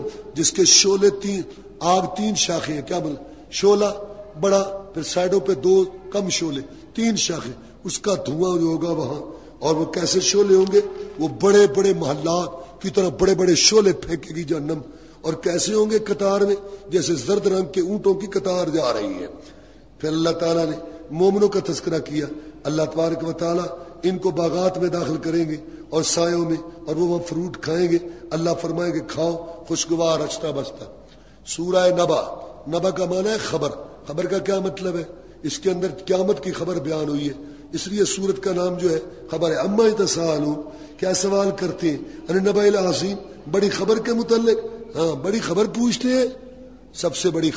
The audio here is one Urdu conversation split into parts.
جس کے شعلے آگ 3 شاخیں ہیں. کیا مطلب؟ شعلہ بڑا، پھر سائڈوں پہ 2 کم شعلے، 3 شاخیں. اس کا دھواں جو ہوگا وہاں، اور وہ کیسے شعلے ہوں گے؟ وہ بڑے بڑے محلات کی طرح بڑے بڑے شعلے پھینکے گی جہنم. اور کیسے ہوں گے؟ قطار میں، جیسے زرد رنگ کے اونٹوں کی قطار جا رہی ہے. پھر اللہ تعالیٰ نے مومنوں کا تذکرہ کیا. اللہ تبارک و تعالیٰ ان کو باغات میں داخل کریں گے اور سایوں میں، اور وہ وہاں فروٹ کھائیں گے. اللہ فرمائیں گے کھاؤ خوشگوار اچھتا بستا. سورہ نبا کا معنی ہے خبر. خبر کا کیا مطلب ہے؟ اس کے اندر قیامت کی خبر بیان ہوئی ہے، اس لیے سورت کا نام جو ہے خبر ہے. اما یتساءلون، کیا سوال کرتے ہیں؟ عن النبأ العظیم، بڑی خبر کے متعلق. ہاں، بڑی خبر پوچھتے ہیں. سب سے بڑی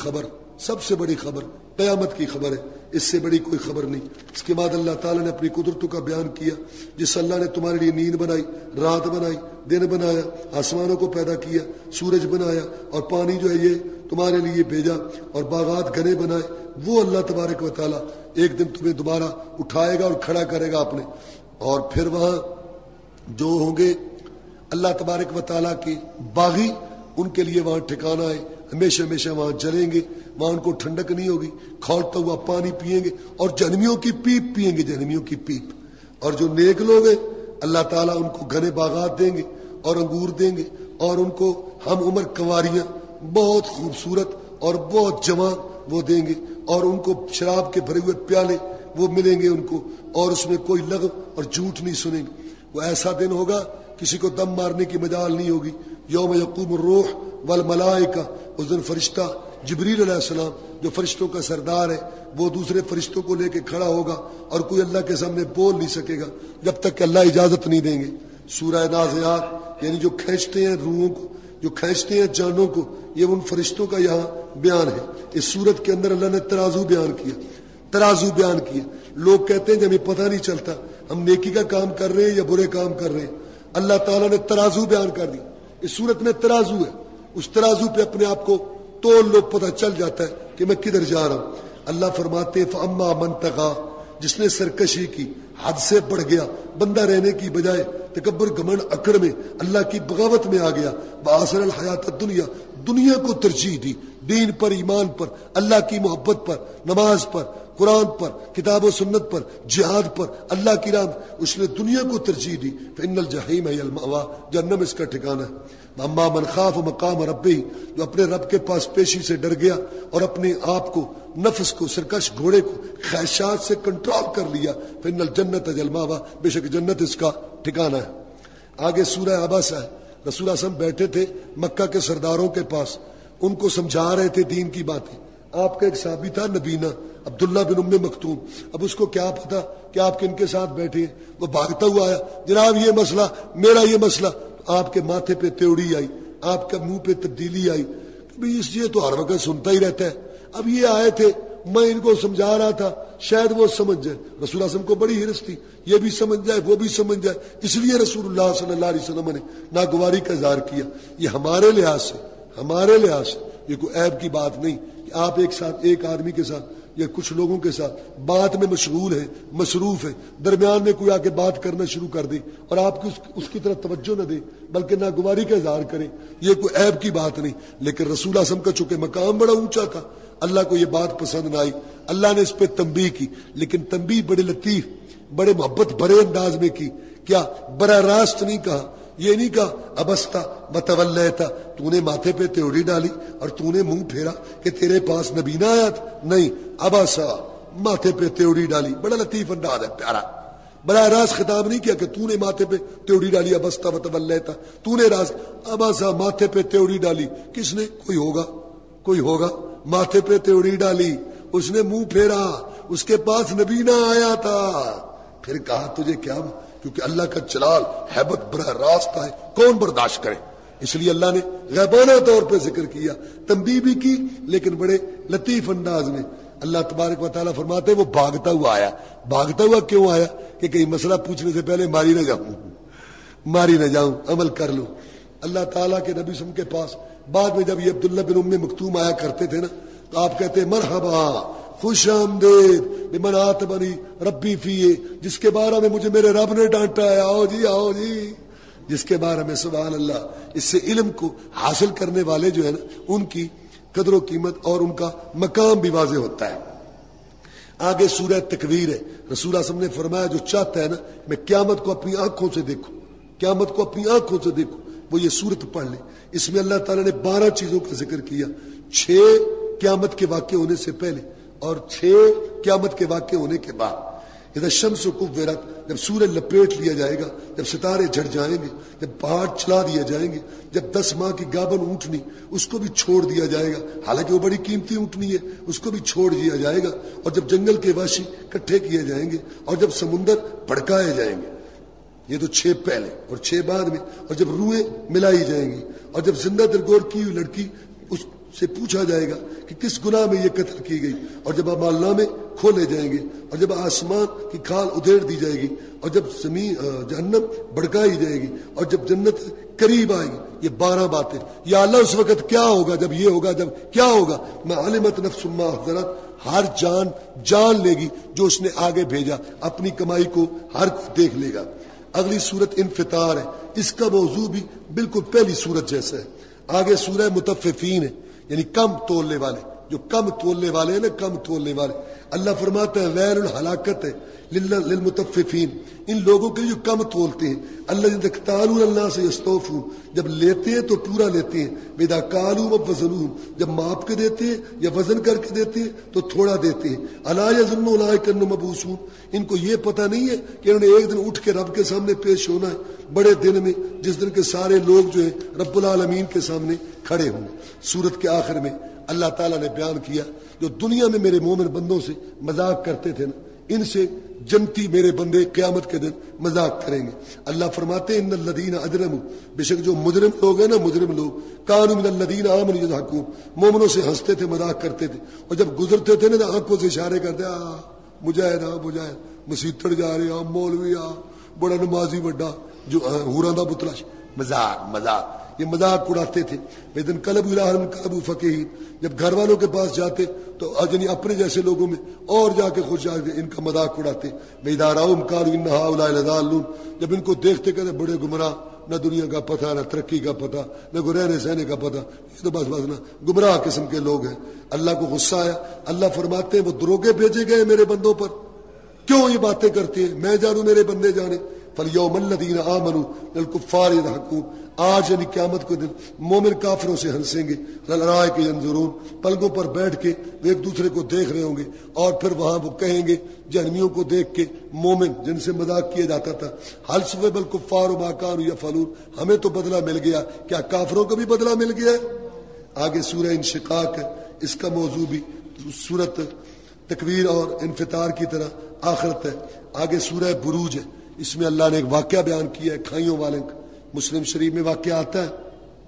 خبر قیامت کی خبر ہے، اس سے بڑی کوئی خبر نہیں. اس کے بعد اللہ تعالیٰ نے اپنی قدرتوں کا بیان کیا. جس اللہ نے تمہارے لیے نیند بنائی، رات بنائی، دن بنایا، آسمانوں کو پیدا کیا، سورج بنایا، اور پانی جو ہے یہ تمہارے لیے بھیجا، اور باغات گھنے بنائے. وہ اللہ تبارک و تعالیٰ ایک دن تمہیں دوبارہ اٹھائے گا اور کھڑا کرے گا اپنے. اور پھر وہاں جو ہوں گے اللہ تبارک و تعالیٰ کے باغی، ان کے لیے وہاں ٹھکانہ ہے، ہمیشہ ہمیشہ وہاں جلیں گے. وہاں ان کو ٹھنڈک نہیں ہوگی، کھولتا ہوا پانی پئیں گے، اور جہنمیوں کی پیپ پئیں گے، جہنمیوں کی پیپ. اور جو نیک لوگ ہیں اللہ تعالیٰ ان کو گھنے باغات دیں گے اور انگور دیں گے، اور ان کو ہم عمر کنواریاں بہت خوبصورت اور بہت جوان وہ دیں گے، اور ان کو شراب کے بھرے ہوئے پیالے وہ ملیں گے ان کو، اور اس میں کوئی لغو اور جھوٹ نہیں سنیں گے. وہ ایسا دن ہوگا کسی کو دم مارنے کی مجال نہیں ہوگی. یوم یقوم الروح والملائکہ، اس دن فرشتہ جبریل علیہ السلام جو فرشتوں کا سردار ہے وہ دوسرے فرشتوں کو لے کے کھڑا ہوگا، اور کوئی اللہ کے سامنے بول نہیں سکے گا جب تک کہ اللہ اجازت نہیں دیں گے. سورہ نازعات، یعنی جو کھینچتے ہیں روحوں کو، جو کھینچتے ہیں جانوں کو، یہ ان فرشتوں کا یہاں بیان ہے. اس سورت کے اندر اللہ نے ترازو بیان کیا. لوگ کہتے ہیں کہ ہمیں پتہ نہیں چلتا ہم نیکی کا کام کر رہے ہیں یا برے کام کر رہے ہیں. اللہ تعالیٰ نے ترازو بیان کر دی. اس صورت میں ترازو ہے، اس ترازو پہ اپنے آپ کو تول لو، پتہ چل جاتا ہے کہ میں کدھر جا رہا ہوں. اللہ فرماتے ہیں فاما من طغی، جس نے سرکشی کی، حد سے بڑھ گیا، بندہ رہنے کی بجائے تکبر گھمنڈ اکڑ میں اللہ کی بغاوت میں آ گیا. وآثر الحیات الدنیا، دنیا کو ترجیح دی، دین پر، ایمان پر، اللہ کی محبت پر، نماز پر، قرآن پر، کتاب و سنت پر، جہاد پر، اللہ کی راہ میں اس نے دنیا کو ترجیح دی. فإن الجحیم هی المأوی، جہنم اس کا ٹھکانہ ہے. اما من خاف مقام ربہ، جو اپنے رب کے پاس پیشی سے ڈر گیا اور اپنے آپ کو، نفس کو، سرکش گھوڑے کو خواہشات سے کنٹرول کر لیا. فإن الجنت هی المأوی، بے شک جنت اس کا ٹھکانہ ہے. آگے سورہ عباسہ ہے. رسول اللہ صلی اللہ علیہ وسلم بیٹھے تھے مکہ کے سرداروں کے پاس، ان کو سمجھا رہے تھے دین کی باتیں. آپ کا ایک صحابی تھا نبینا، عبداللہ بن ام مکتوم. اب اس کو کیا پتا کہ آپ کے ان کے ساتھ بیٹھے ہیں. وہ بھاگتا ہوا آیا، جناب یہ مسئلہ، میرا یہ مسئلہ. آپ کے ماتھے پہ تیوڑی آئی، آپ کے منہ پہ تبدیلی آئی. اس یہ تو ہر وقت سنتا ہی رہتا ہے. اب یہ آئے تھے، میں ان کو سمجھا رہا تھا، شاید وہ سمجھ جائے. رسول اللہ صلی اللہ علیہ وسلم کو بڑی حرص تھی یہ بھی سمجھ جائے وہ بھی سمجھ جائے، اس لیے رسول اللہ صلی اللہ علیہ وسلم نے ناگواری کا اظہار کیا. یہ ہمارے لحاظ سے یہ کوئی عیب کی بات نہیں کہ آپ ایک ساتھ، ایک آدمی کے ساتھ یا کچھ لوگوں کے ساتھ بات میں مشغول ہیں، مصروف ہیں، درمیان میں کوئی آ کے بات کرنا شروع کر دے اور آپ کی اس کی طرف توجہ نہ دے بلکہ ناگواری کا اظہار کریں، یہ کوئی عیب کی بات نہیں. لیکن رسول اللہ صلی اللہ علیہ وسلم کا چونکہ مقام بڑا اونچا تھا، اللہ کو یہ بات پسند نہ آئی. اللہ نے اس پہ تنبیہ کی، لیکن تنبیہ بڑے لطیف، بڑے محبت بھرے انداز میں کی. کیا براہ راست نہیں کہا، یہ نہیں کہا ابستا وتولیتا، تو نے ماتھے پہ تیوڑی ڈالی اور تو نے منہ پھیرا کہ تیرے پاس نبی نہ آیا تھا. نہیں، اباسا، ماتھے پہ تیوڑی ڈالی. بڑا لطیف انداز ہے، پیارا. براہ راست خطاب نہیں کیا کہ تو نے ماتھے پہ تیوڑی ڈالی، ابستا وتولیتا، تو نے راز اباسا ماتھے پہ تیوڑی ڈالی. کس نے؟ کوئی ہوگا ماتھے پہ تیوڑی ڈالی، اس نے منہ پھیرا، اس کے پاس نبی نہ آیا تھا. پھر کہا تجھے کیا، کیونکہ اللہ کا جلال ہیبت براہ راست ہے، کون برداشت کرے. اس لیے اللہ نے غیبانہ طور پہ ذکر کیا، تنبیہ بھی کی لیکن بڑے لطیف انداز میں. اللہ تبارک و تعالیٰ فرماتے ہیں وہ بھاگتا ہوا آیا. بھاگتا ہوا کیوں آیا؟ کہ کہیں مسئلہ پوچھنے سے پہلے ماری نہ جاؤں، عمل کر لوں. اللہ تعالیٰ کے نبی وسلم کے پاس بعد میں جب یہ عبداللہ بن ام مکتوم آیا کرتے تھے نا، تو آپ کہتے ہیں مرحبا، خوش آمدید لمن آتبنی ربی فیہ، جس کے بارے میں مجھے میرے رب نے ڈانٹا ہے. آؤ جی جس کے بارے میں سبحان اللہ اس سے علم کو حاصل کرنے والے جو ہے نا ان کی قدر و قیمت اور ان کا مقام بھی واضح ہوتا ہے. آگے سورہ تکویر ہے. رسول اللہ صلی اللہ علیہ وسلم نے فرمایا جو چاہتا ہے نا میں قیامت کو اپنی آنکھوں سے دیکھوں، قیامت کو اپنی آنکھوں سے دیکھوں، وہ یہ سورت پڑھ لے. اس میں اللہ تعالیٰ نے 12 چیزوں کا ذکر کیا، 6 قیامت کے واقع ہونے سے پہلے اور 6 قیامت کے واقع ہونے کے بعد. اذا الشمس کورت، جب سورج لپیٹ لیا جائے گا، جب ستارے جھڑ جائیں گے، جب پہاڑ چلا دیے جائیں گے، جب 10 ماہ کی گابن اونٹنی اس کو بھی چھوڑ دیا جائے گا، حالانکہ وہ بڑی قیمتی اونٹنی ہے، اس کو بھی چھوڑ دیا جائے گا، اور جب جنگل کے واشی کٹھے کیے جائیں گے، اور جب سمندر بھڑکائے جائیں گے. یہ تو 6 پہلے اور 6 بعد میں. اور جب روحیں ملائی جائیں گی، اور جب زندہ درگور کی ہوئی لڑکی اس سے پوچھا جائے گا کہ کس گناہ میں یہ قتل کی گئی، اور جب اعمال نامے کھولے جائیں گے، اور جب آسمان کی کھال ادھیڑ دی جائے گی، اور جب زمین جہنم بھڑکائی جائے گی، اور جب جنت قریب آئے گی. یہ 12 باتیں. یا اللہ اس وقت کیا ہوگا، جب یہ ہوگا، جب کیا ہوگا. میں علمت نفس ما احضرت، ہر جان لے گی جو اس نے آگے بھیجا، اپنی کمائی کو ہر کوئی دیکھ لے گا. اگلی سورت انفطار ہے. اس کا موضوع بھی بالکل پہلی سورت جیسا ہے. آگے سورہ مطففین ہے، یعنی کم تولنے والے، جو کم تولنے والے ہیں نا، کم تولنے والے. اللہ فرماتا ہے ویل الہلاکت ہے للمطففین، ان لوگوں کے لیے جو کم تولتے ہیں. اللہ یکتالون اللہ سے یستوفون، جب لیتے ہیں تو پورا لیتے ہیں. وَإِذَا كَالُوهُمْ وَوَّزَنُوهُمْ، جب ماپ کے دیتے ہیں یا وزن کر کے دیتے ہیں تو تھوڑا دیتے ہیں. أَلَا يَظُنُّ أُولَٰئِكَ أَنَّهُم مَّبْعُوثُونَ، ان کو یہ پتہ نہیں ہے کہ انہوں نے ایک دن اٹھ کے رب کے سامنے پیش ہونا ہے، بڑے دن میں، جس دن کے سارے لوگ جو ہیں رب العالمین کے سامنے کھڑے ہوں گے. سورت کے آخر میں اللہ تعالیٰ نے بیان کیا جو دنیا میں میرے مومن بندوں سے مذاق کرتے تھے نا، ان سے جنتی میرے بندے قیامت کے دن مذاق کریں گے. اللہ فرماتے ہیں ان الذین اجرموا، بے شک جو مجرم لوگ ہیں نا، مجرم لوگ، کانوا من الذین آمنوا یضحکون، مومنوں سے ہنستے تھے، مذاق کرتے تھے، اور جب گزرتے تھے نا تو آنکھوں سے اشارے کرتے مجاہد مجاہد، مسیتڑ جا رہے مولوی بڑا نمازی بڑا جو ہوراں دا پتلا. مذاق یہ مذاق اڑاتے تھے. وَإِذَا انقلبوا إِلَىٰ أَهْلِهِمْ انقلبوا فَكِهِينَ، جب گھر والوں کے پاس جاتے تو یعنی اپنے جیسے لوگوں میں اور جا کے خوش آ کے ان کا مذاق اڑاتے. وَإِذَا رَأَوْهُمْ قَالُوا إِنَّ هَٰؤُلَاءِ لَضَالُّونَ، جب ان کو دیکھتے کہتے بڑے گمراہ، نہ دنیا کا پتہ، نہ ترقی کا پتہ، نہ کوئی رہنے سہنے کا پتہ، یہ تو بس نا گمراہ قسم کے لوگ ہیں. اللہ کو غصہ آیا. اللہ فرماتے ہیں وہ دروغے بھیجے گئے میرے بندوں پر، کیوں یہ باتیں کرتے ہیں، میں جانوں میرے بندے جانے. فَالْيَوْمَ الَّذِينَ آمَنُوا لِلْكُفَّارِ يَضْحَكُونَ، آج یعنی قیامت کے دن مومن کافروں سے ہنسیں گے. الارائک ینظرون، پلگوں پر بیٹھ کے وہ ایک دوسرے کو دیکھ رہے ہوں گے، اور پھر وہاں وہ کہیں گے جہنمیوں کو دیکھ کے، مومن جن سے مذاق کیا جاتا تھا، هل ثوب الکفار ما كانوا يفعلون، ہمیں تو بدلہ مل گیا، کیا کافروں کو بھی بدلہ مل گیا ہے. آگے سورہ انشقاق ہے. اس کا موضوع بھی سورت تکویر اور انفطار کی طرح آخرت ہے. آگے سورہ بروج ہے. اس میں اللہ نے ایک واقعہ بیان کیا ہے کھائیوں والے کا. مسلم شریف میں واقعہ آتا ہے،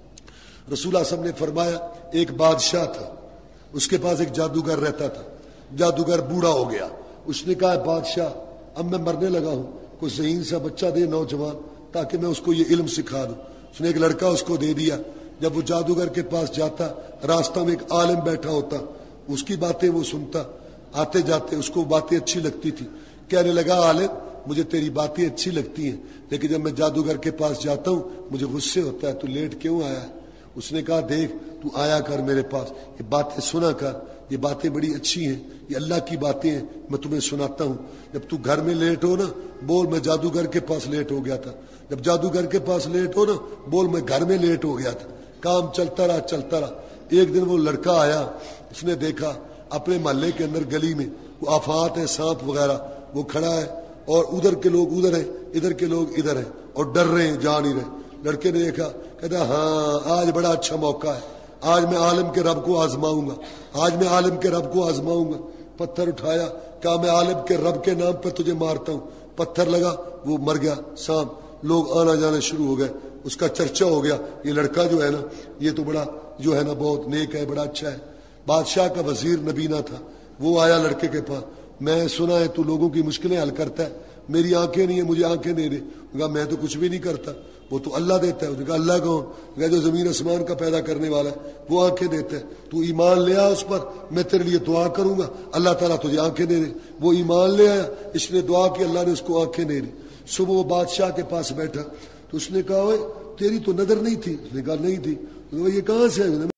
رسول اللہ صلی اللہ علیہ وسلم نے فرمایا ایک بادشاہ تھا، اس کے پاس ایک جادوگر رہتا تھا. جادوگر بوڑھا ہو گیا. اس نے کہا بادشاہ اب میں مرنے لگا ہوں، کوئی ذہین سا بچہ دے نوجوان تاکہ میں اس کو یہ علم سکھا دوں. اس نے ایک لڑکا اس کو دے دیا. جب وہ جادوگر کے پاس جاتا، راستہ میں ایک عالم بیٹھا ہوتا، اس کی باتیں وہ سنتا، آتے جاتے اس کو باتیں اچھی لگتی تھی. کہنے لگا عالم مجھے تیری باتیں اچھی لگتی ہیں، لیکن جب میں جادوگر کے پاس جاتا ہوں مجھے غصے ہوتا ہے، تو لیٹ کیوں آیا ہے. اس نے کہا دیکھ تو آیا کر میرے پاس، یہ باتیں سنا کر، یہ باتیں بڑی اچھی ہیں، یہ اللہ کی باتیں ہیں، میں تمہیں سناتا ہوں. جب تو گھر میں لیٹ ہو نا بول میں جادوگر کے پاس لیٹ ہو گیا تھا. جب جادوگر کے پاس لیٹ ہو نا بول میں گھر میں لیٹ ہو گیا تھا. کام چلتا رہا. ایک دن وہ لڑکا آیا، اس نے دیکھا اپنے محلے کے اندر گلی میں وہ آفات ہیں، سانپ وغیرہ، وہ کھڑا ہے اور ادھر کے لوگ ادھر ہیں، ادھر کے لوگ ادھر ہیں اور ڈر رہے ہیں، جا نہیں رہے. لڑکے نے دیکھا، کہتا ہاں آج بڑا اچھا موقع ہے، آج میں عالم کے رب کو آزماؤں گا، آج میں عالم کے رب کو آزماؤں گا. پتھر اٹھایا، کہا میں عالم کے رب کے نام پر تجھے مارتا ہوں. پتھر لگا، وہ مر گیا سانپ. لوگ آنا جانا شروع ہو گئے، اس کا چرچا ہو گیا. یہ لڑکا جو ہے نا یہ تو بڑا جو ہے نا بہت نیک ہے، بڑا اچھا ہے. بادشاہ کا وزیر نبینا تھا، وہ آیا لڑکے کے پاس، میں سنا ہے تو لوگوں کی مشکلیں حل کرتا ہے، میری آنکھیں نہیں ہیں، مجھے آنکھیں دے دے. کہا میں تو کچھ بھی نہیں کرتا، وہ تو اللہ دیتا ہے. کہا اللہ کون؟ کہا جو زمین آسمان کا پیدا کرنے والا ہے وہ آنکھیں دیتا ہے. تو ایمان لے آ اس پر، میں تیرے لیے دعا کروں گا، اللہ تعالیٰ تجھے آنکھیں دے دے. وہ ایمان لے آیا، اس نے دعا کی، اللہ نے اس کو آنکھیں دے دی. صبح وہ بادشاہ کے پاس بیٹھا، تو اس نے کہا اوے تیری تو نظر نہیں تھی. اس نے کہا نہیں تھی. یہ کہاں سے ہے؟